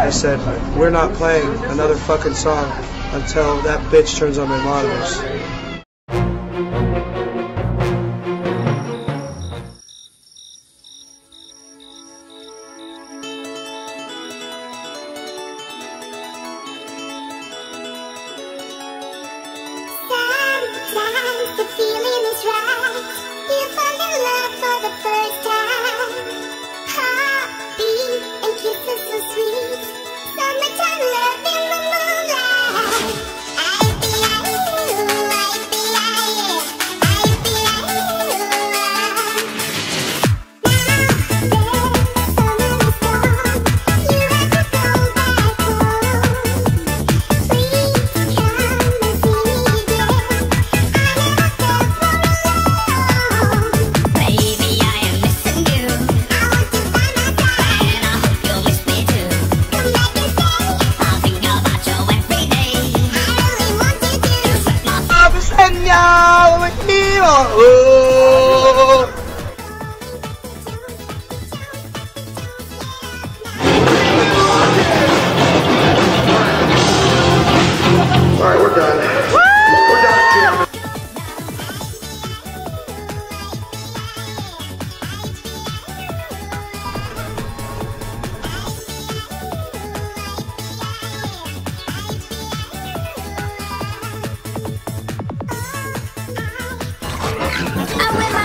I said, we're not playing another fucking song until that bitch turns on my monitors. Sometimes the feeling is right. You fall in love for the first time. Heartbeat and kisses so sweet. Summertime love in the moonlight. I'd be like you, I'd be like you, I'd be like you. Now that summer is gone, you have to go back home. Please come and see me again. Alright, we're done. We're done, Jim. I will